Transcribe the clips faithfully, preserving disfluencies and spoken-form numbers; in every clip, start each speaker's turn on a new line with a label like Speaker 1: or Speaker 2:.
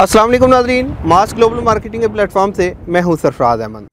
Speaker 1: अस्सलाम वालेकुम नाज़रीन, मास ग्लोबल मार्केटिंग के प्लेटफॉर्म से मैं हूं Sarfaraz Ahmed.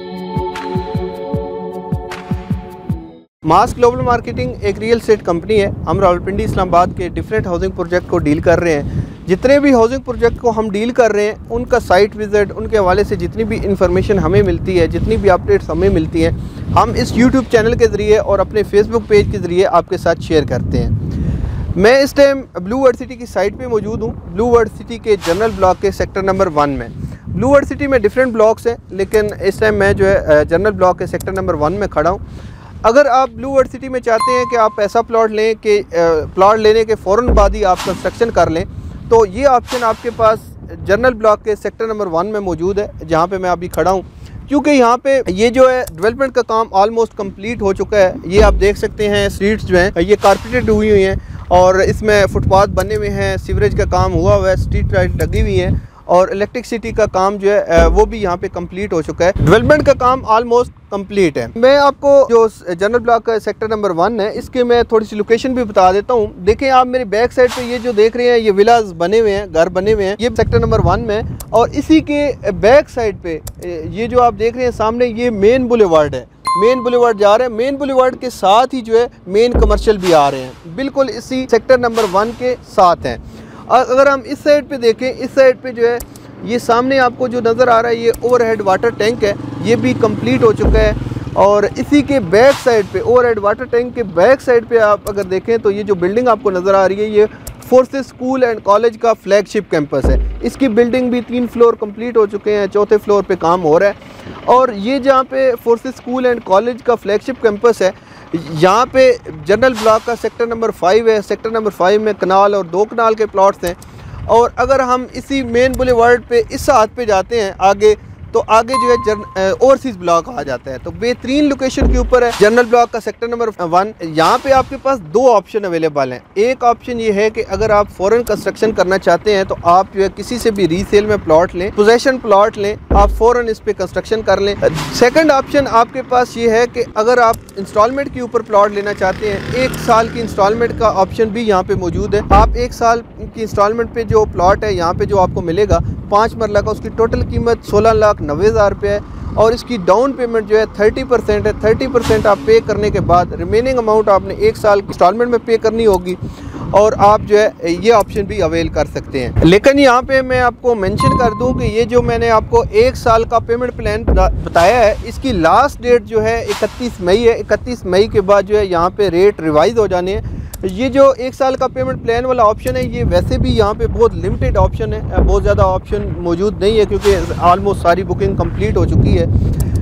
Speaker 1: Mass global marketing एक रियल एस्टेट कंपनी है। हम रावलपिंडी इस्लामाबाद के डिफरेंट हाउसिंग प्रोजेक्ट को डील कर रहे हैं। जितने भी हाउसिंग प्रोजेक्ट को हम डील कर रहे हैं उनका साइट विज़िट, उनके हवाले से जितनी भी इंफॉर्मेशन हमें मिलती है, जितनी भी अपडेट्स हमें मिलती हैं, हम इस यूट्यूब चैनल के ज़रिए और अपने फेसबुक पेज के ज़रिए आपके साथ शेयर करते हैं। मैं इस टाइम ब्लू वर्ल्ड सिटी की साइट पे मौजूद हूँ। ब्लू वर्ल्ड सिटी के जनरल ब्लॉक के सेक्टर नंबर वन में। ब्लू वर्ल्ड सिटी में डिफरेंट ब्लॉक्स हैं, लेकिन इस टाइम मैं जो है जनरल ब्लॉक के सेक्टर नंबर वन में खड़ा हूँ। अगर आप ब्लू वर्ल्ड सिटी में चाहते हैं कि आप ऐसा प्लॉट लें कि प्लॉट लेने के फ़ौरन बाद ही आप कंस्ट्रक्शन कर लें, तो ये ऑप्शन आपके पास जनरल ब्लॉक के सेक्टर नंबर वन में मौजूद है, जहाँ पर मैं अभी खड़ा हूँ। क्योंकि यहाँ पे ये जो है डेवलपमेंट का काम ऑलमोस्ट कंप्लीट हो चुका है। ये आप देख सकते हैं, स्ट्रीट्स जो हैं ये कारपेटेड हुई हुई हैं और इसमें फुटपाथ बने हुए हैं, सीवरेज का काम हुआ हुआ है, स्ट्रीट लाइट लगी हुई है और इलेक्ट्रिसिटी का काम जो है वो भी यहाँ पे कंप्लीट हो चुका है। डेवलपमेंट का काम ऑलमोस्ट कंप्लीट है। मैं आपको जो जनरल ब्लॉक का सेक्टर नंबर वन है, इसके मैं थोड़ी सी लोकेशन भी बता देता हूँ। देखें आप मेरी बैक साइड पे ये जो देख रहे हैं, ये विलास बने हुए हैं, घर बने हुए हैं, ये सेक्टर नंबर वन में। और इसी के बैक साइड पे ये जो आप देख रहे हैं सामने, ये मेन बुलेवार्ड है। मेन बुलेवार्ड जा रहे हैं, मेन बुलेवार्ड के साथ ही जो है मेन कमर्शियल भी आ रहे हैं, बिल्कुल इसी सेक्टर नंबर वन के साथ हैं। अगर हम इस साइड पे देखें, इस साइड पे जो है ये सामने आपको जो नज़र आ रहा है, ये ओवरहेड वाटर टैंक है, ये भी कंप्लीट हो चुका है। और इसी के बैक साइड पे, ओवरहेड वाटर टैंक के बैक साइड पे आप अगर देखें तो ये जो बिल्डिंग आपको नज़र आ रही है, ये फोर्सेस स्कूल एंड कॉलेज का फ्लैगशिप कैंपस है। इसकी बिल्डिंग भी तीन फ्लोर कंप्लीट हो चुके हैं, चौथे फ्लोर पे काम हो रहा है। और ये जहाँ पे फोर्सेस स्कूल एंड कॉलेज का फ्लैगशिप कैंपस है, यहाँ पे जनरल ब्लॉक का सेक्टर नंबर फाइव है। सेक्टर नंबर फाइव में कनाल और दो कनाल के प्लॉट्स हैं। और अगर हम इसी मेन बुलेवार्ड पे इस हाथ पे जाते हैं आगे, तो आगे जो है ओवरसीज़ ब्लॉक आ जाता है। तो बेहतरीन लोकेशन के ऊपर है जनरल ब्लॉक का सेक्टर नंबर वन। यहाँ पे आपके पास दो ऑप्शन अवेलेबल हैं। एक ऑप्शन ये है कि अगर आप फॉरेन कंस्ट्रक्शन करना चाहते हैं तो आप जो है किसी से भी रीसेल में प्लॉट लें, पोजेशन प्लॉट लें, आप फॉरेन इस पे कंस्ट्रक्शन कर लें। सेकंड ऑप्शन आपके पास ये है कि अगर आप इंस्टॉलमेंट के ऊपर प्लॉट लेना चाहते हैं, एक साल की इंस्टॉलमेंट का ऑप्शन भी यहाँ पे मौजूद है। आप एक साल की इंस्टॉलमेंट पे जो प्लॉट है यहाँ पे जो आपको मिलेगा पाँच मरला का, उसकी टोटल कीमत सोलह लाख नब्बे हज़ार रुपये है और इसकी डाउन पेमेंट जो है थर्टी परसेंट है। थर्टी परसेंट आप पे करने के बाद रिमेनिंग अमाउंट आपने एक साल की इंस्टॉलमेंट में पे करनी होगी और आप जो है ये ऑप्शन भी अवेल कर सकते हैं। लेकिन यहाँ पे मैं आपको मेंशन कर दूं कि ये जो मैंने आपको एक साल का पेमेंट प्लान बताया है, इसकी लास्ट डेट जो है इकतीस मई है। इकतीस मई के बाद जो है यहाँ पे रेट रिवाइज हो जाने हैं। ये जो एक साल का पेमेंट प्लान वाला ऑप्शन है, ये वैसे भी यहाँ पे बहुत लिमिटेड ऑप्शन है, बहुत ज़्यादा ऑप्शन मौजूद नहीं है क्योंकि ऑलमोस्ट सारी बुकिंग कंप्लीट हो चुकी है।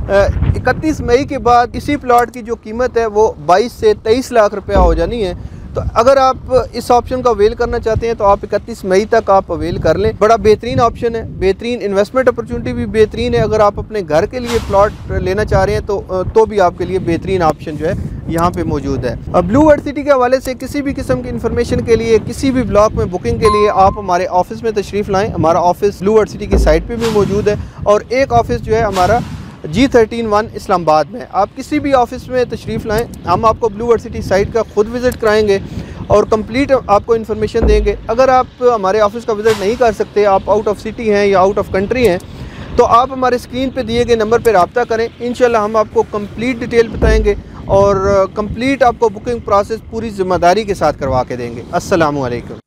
Speaker 1: इकतीस मई के बाद इसी प्लॉट की जो कीमत है वो बाईस से तेईस लाख रुपया हो जानी है। तो अगर आप इस ऑप्शन का अवेल करना चाहते हैं तो आप इकतीस मई तक आप अवेल कर लें। बड़ा बेहतरीन ऑप्शन है, बेहतरीन इन्वेस्टमेंट अपॉर्चुनिटी भी बेहतरीन है। अगर आप अपने घर के लिए प्लॉट लेना चाह रहे हैं तो तो भी आपके लिए बेहतरीन ऑप्शन जो है यहाँ पे मौजूद है। अब ब्लू वर्ल्ड सिटी के हवाले से किसी भी किस्म की इन्फॉर्मेशन के लिए, किसी भी ब्लॉक में बुकिंग के लिए आप हमारे ऑफिस में तशरीफ़ लाएँ। हमारा ऑफिस ब्लू वर्ल्ड सिटी की साइट पर भी मौजूद है और एक ऑफिस जो है हमारा जी थर्टीन वन इस्लामाबाद में। आप किसी भी ऑफिस में तशरीफ़ लाएँ, हम आपको ब्लू वर्ल्ड सिटी साइट का खुद विज़िट कराएंगे और कंप्लीट आपको इन्फॉर्मेशन देंगे। अगर आप हमारे ऑफिस का विज़िट नहीं कर सकते, आप आउट ऑफ सिटी हैं या आउट ऑफ कंट्री हैं, तो आप हमारे स्क्रीन पे दिए गए नंबर पर रब्ता करें। इंशाल्लाह हम आपको कंप्लीट डिटेल बताएंगे और कंप्लीट आपको बुकिंग प्रोसेस पूरी ज़िम्मेदारी के साथ करवा के देंगे। अस्सलामु अलैकुम।